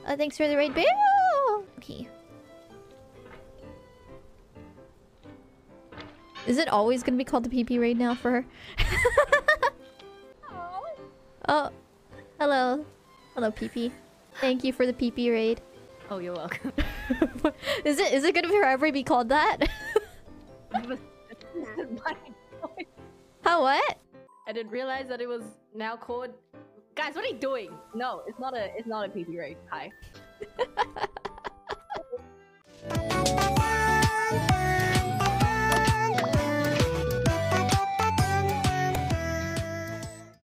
Thanks for the raid, Bael. Okay. Is it always gonna be called the PP raid now for her? Oh, hello. Hello, PP. Thank you for the PP raid. Oh, you're welcome. Is it gonna forever be called that? How what? I didn't realize that it was now called. Guys, what are you doing? No, it's not a PP raid. Hi.